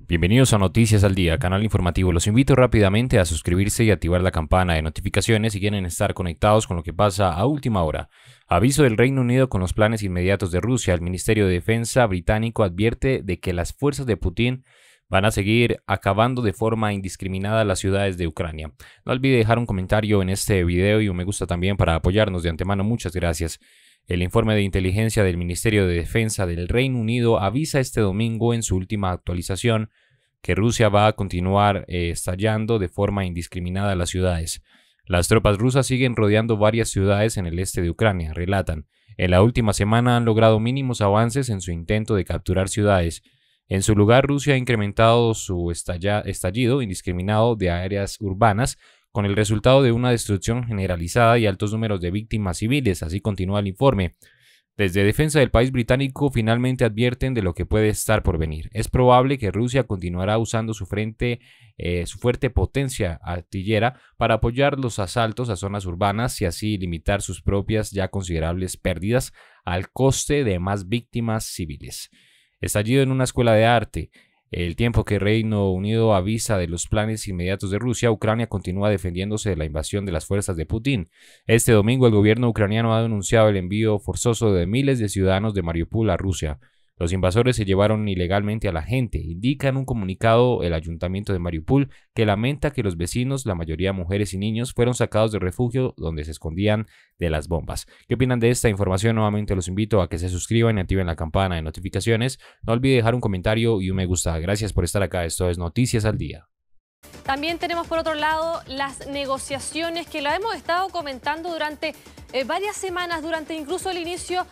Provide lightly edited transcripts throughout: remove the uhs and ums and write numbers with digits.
Bienvenidos a Noticias al Día, canal informativo. Los invito rápidamente a suscribirse y activar la campana de notificaciones si quieren estar conectados con lo que pasa a última hora. Aviso del Reino Unido con los planes inmediatos de Rusia. El Ministerio de Defensa británico advierte de que las fuerzas de Putin van a seguir acabando de forma indiscriminada las ciudades de Ucrania. No olvide dejar un comentario en este video y un me gusta también para apoyarnos de antemano. Muchas gracias. El informe de inteligencia del Ministerio de Defensa del Reino Unido avisa este domingo en su última actualización que Rusia va a continuar estallando de forma indiscriminada las ciudades. Las tropas rusas siguen rodeando varias ciudades en el este de Ucrania, relatan. En la última semana han logrado mínimos avances en su intento de capturar ciudades. En su lugar, Rusia ha incrementado su estallido indiscriminado de áreas urbanas, con el resultado de una destrucción generalizada y altos números de víctimas civiles, así continúa el informe. Desde Defensa del país británico finalmente advierten de lo que puede estar por venir. Es probable que Rusia continuará usando su fuerte potencia artillera para apoyar los asaltos a zonas urbanas y así limitar sus propias ya considerables pérdidas al coste de más víctimas civiles. Estallido en una escuela de arte. El tiempo que Reino Unido avisa de los planes inmediatos de Rusia, Ucrania continúa defendiéndose de la invasión de las fuerzas de Putin. Este domingo el gobierno ucraniano ha denunciado el envío forzoso de miles de ciudadanos de Mariupol a Rusia. Los invasores se llevaron ilegalmente a la gente, indica en un comunicado el ayuntamiento de Mariupol, que lamenta que los vecinos, la mayoría mujeres y niños, fueron sacados de refugio donde se escondían de las bombas. ¿Qué opinan de esta información? Nuevamente los invito a que se suscriban y activen la campana de notificaciones. No olvide dejar un comentario y un me gusta. Gracias por estar acá. Esto es Noticias al Día. También tenemos por otro lado las negociaciones que la hemos estado comentando durante varias semanas, durante incluso el inicio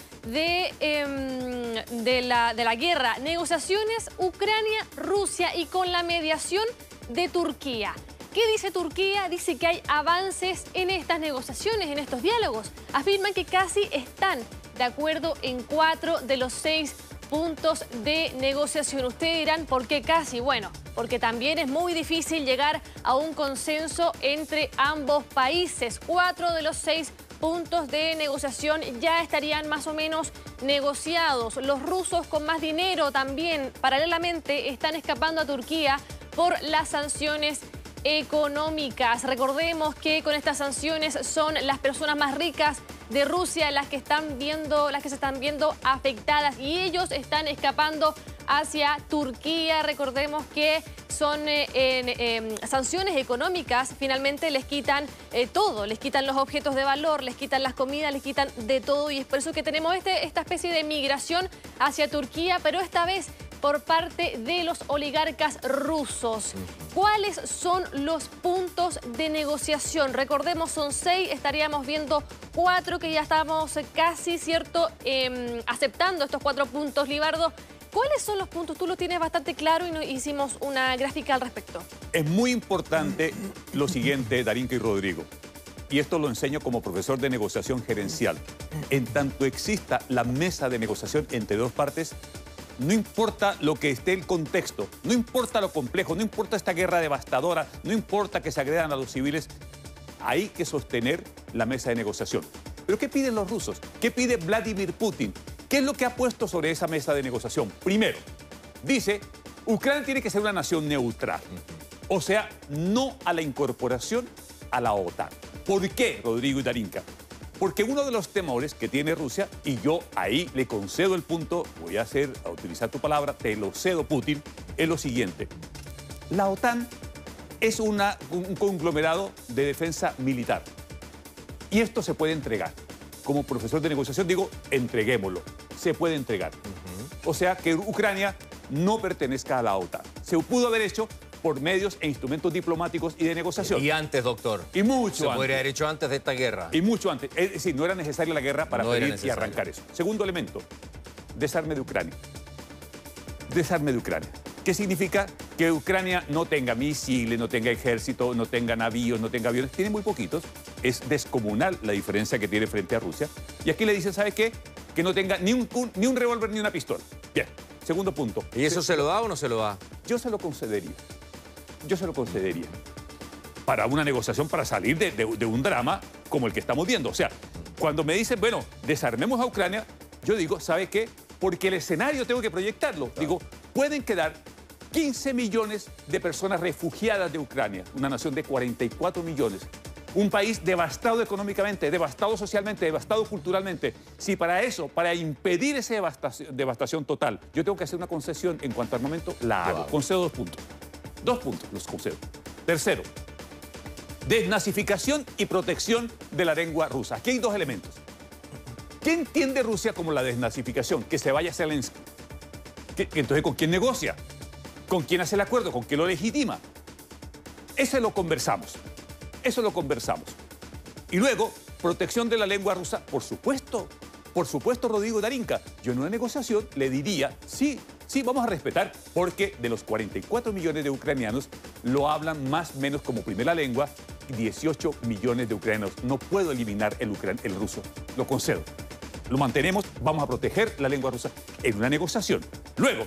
de la guerra. Negociaciones Ucrania-Rusia y con la mediación de Turquía. ¿Qué dice Turquía? Dice que hay avances en estas negociaciones, en estos diálogos. Afirman que casi están de acuerdo en 4 de los 6 puntos de negociación. Ustedes dirán, ¿por qué casi? Bueno, porque también es muy difícil llegar a un consenso entre ambos países. 4 de los 6 puntos de negociación ya estarían más o menos negociados. Los rusos con más dinero también paralelamente están escapando a Turquía por las sanciones económicas. Recordemos que con estas sanciones son las personas más ricas de Rusia las que se están viendo afectadas y ellos están escapando hacia Turquía. Recordemos que son sanciones económicas, finalmente les quitan todo, les quitan los objetos de valor, les quitan las comidas, les quitan de todo y es por eso que tenemos esta especie de migración hacia Turquía, pero esta vez por parte de los oligarcas rusos. ¿Cuáles son los puntos de negociación? Recordemos, son 6, estaríamos viendo 4 que ya estamos casi, ¿cierto?, aceptando estos 4 puntos. Libardo, ¿cuáles son los puntos? Tú lo tienes bastante claro y nos hicimos una gráfica al respecto. Es muy importante lo siguiente, Darinka y Rodrigo, y esto lo enseño como profesor de negociación gerencial. En tanto exista la mesa de negociación entre dos partes, no importa lo que esté el contexto, no importa lo complejo, no importa esta guerra devastadora, no importa que se agredan a los civiles, hay que sostener la mesa de negociación. ¿Pero qué piden los rusos? ¿Qué pide Vladimir Putin? ¿Qué es lo que ha puesto sobre esa mesa de negociación? Primero, dice, Ucrania tiene que ser una nación neutral, o sea, no a la incorporación a la OTAN. ¿Por qué, Rodrigo y Darinka? Porque uno de los temores que tiene Rusia, y yo ahí le concedo el punto, voy a utilizar tu palabra, te lo cedo, Putin, es lo siguiente. La OTAN es un conglomerado de defensa militar. Y esto se puede entregar. Como profesor de negociación digo, entreguémoslo. Se puede entregar. O sea, que Ucrania no pertenezca a la OTAN. Se pudo haber hecho por medios e instrumentos diplomáticos y de negociación. Y antes, doctor. Y mucho Se antes. podría haber hecho antes de esta guerra. Y mucho antes. Es decir, no era necesaria la guerra para pedir y arrancar eso. Segundo elemento, desarme de Ucrania. Desarme de Ucrania. ¿Qué significa? Que Ucrania no tenga misiles, no tenga ejército, no tenga navíos, no tenga aviones. Tiene muy poquitos. Es descomunal la diferencia que tiene frente a Rusia. Y aquí le dicen, ¿sabe qué? Que no tenga ni un revólver ni una pistola. Bien. Segundo punto. ¿Y eso se lo da o no se lo da? Yo se lo concedería. Yo se lo concedería. Para una negociación, para salir de un drama como el que estamos viendo. O sea, cuando me dicen, bueno, desarmemos a Ucrania, yo digo, ¿sabe qué? Porque el escenario tengo que proyectarlo. Claro. Digo, pueden quedar 15 millones de personas refugiadas de Ucrania, una nación de 44 millones. Un país devastado económicamente, devastado socialmente, devastado culturalmente. Si para eso, para impedir esa devastación total, yo tengo que hacer una concesión en cuanto al armamento, la hago. Concedo 2 puntos. 2 puntos los concedo. Tercero, desnazificación y protección de la lengua rusa. Aquí hay 2 elementos. ¿Qué entiende Rusia como la desnazificación? Que se vaya Zelensky. Entonces, ¿con quién negocia? ¿Con quién hace el acuerdo? ¿Con quién lo legitima? Eso lo conversamos. Eso lo conversamos. Y luego, protección de la lengua rusa, por supuesto, Rodrigo Darinka. Yo en una negociación le diría, sí, vamos a respetar, porque de los 44 millones de ucranianos lo hablan más o menos como primera lengua 18 millones de ucranianos. No puedo eliminar el ruso, lo concedo. Lo mantenemos, vamos a proteger la lengua rusa en una negociación. Luego,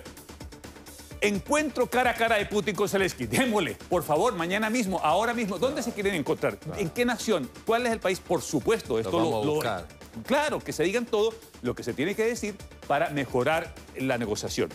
encuentro cara a cara de Putin con Zelensky. Démosle, por favor, mañana mismo, ahora mismo. ¿Dónde se quieren encontrar? ¿En qué nación? ¿Cuál es el país? Por supuesto, esto lo claro, que se digan todo lo que se tiene que decir para mejorar la negociación.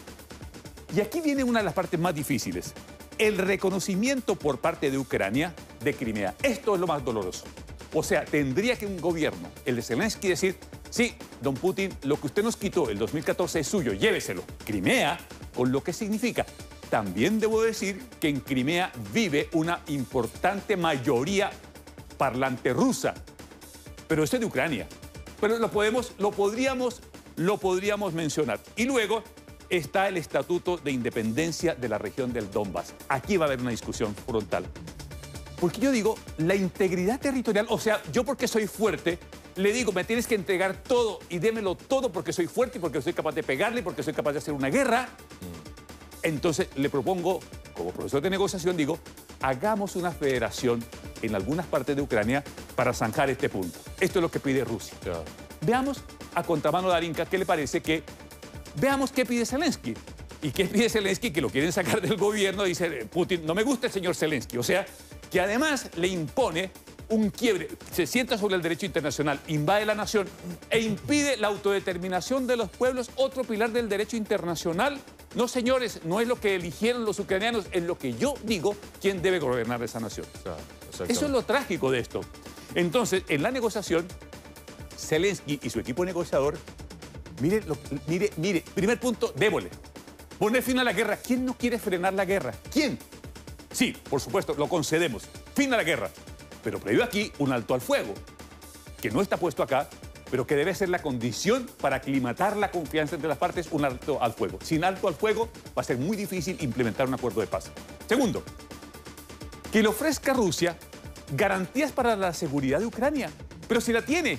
Y aquí viene una de las partes más difíciles. El reconocimiento por parte de Ucrania de Crimea. Esto es lo más doloroso. O sea, tendría que un gobierno, el de Zelensky, decir, sí, don Putin, lo que usted nos quitó el 2014 es suyo, lléveselo. Crimea, con lo que significa. También debo decir que en Crimea vive una importante mayoría parlante rusa. Pero esto es de Ucrania. Pero lo podríamos mencionar. Y luego está el Estatuto de Independencia de la región del Donbass. Aquí va a haber una discusión frontal. Porque yo digo, la integridad territorial, o sea, yo porque soy fuerte, le digo, me tienes que entregar todo y démelo todo porque soy fuerte y porque soy capaz de pegarle y porque soy capaz de hacer una guerra. Entonces le propongo, como profesor de negociación, digo, hagamos una federación en algunas partes de Ucrania para zanjar este punto. Esto es lo que pide Rusia. Claro. Veamos a contramano de Darinka qué le parece que... Veamos qué pide Zelensky. ¿Y qué pide Zelensky? Que lo quieren sacar del gobierno, dice Putin, no me gusta el señor Zelensky. O sea, que además le impone un quiebre, se sienta sobre el derecho internacional, invade la nación e impide la autodeterminación de los pueblos, otro pilar del derecho internacional. No, señores, no es lo que eligieron los ucranianos, es lo que yo digo quién debe gobernar esa nación. Eso es lo trágico de esto. Entonces, en la negociación, Zelensky y su equipo negociador, mire, primer punto, démosle. Poner fin a la guerra. ¿Quién no quiere frenar la guerra? ¿Quién? Sí, por supuesto, lo concedemos. Fin a la guerra. Pero previo aquí un alto al fuego, que no está puesto acá, pero que debe ser la condición para aclimatar la confianza entre las partes, un alto al fuego. Sin alto al fuego va a ser muy difícil implementar un acuerdo de paz. Segundo, que le ofrezca a Rusia garantías para la seguridad de Ucrania. Pero si la tiene,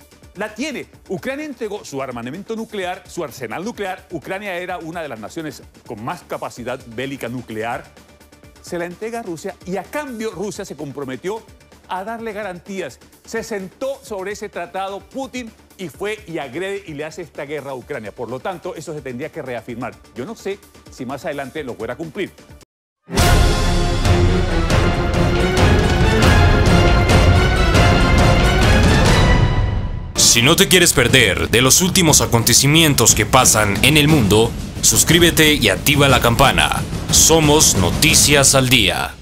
la tiene. Ucrania entregó su armamento nuclear, su arsenal nuclear. Ucrania era una de las naciones con más capacidad bélica nuclear. Se la entrega a Rusia y a cambio Rusia se comprometió a darle garantías. Se sentó sobre ese tratado Putin y fue y agrede y le hace esta guerra a Ucrania. Por lo tanto, eso se tendría que reafirmar. Yo no sé si más adelante lo fuera a cumplir. Si no te quieres perder de los últimos acontecimientos que pasan en el mundo, suscríbete y activa la campana. Somos Noticias al Día.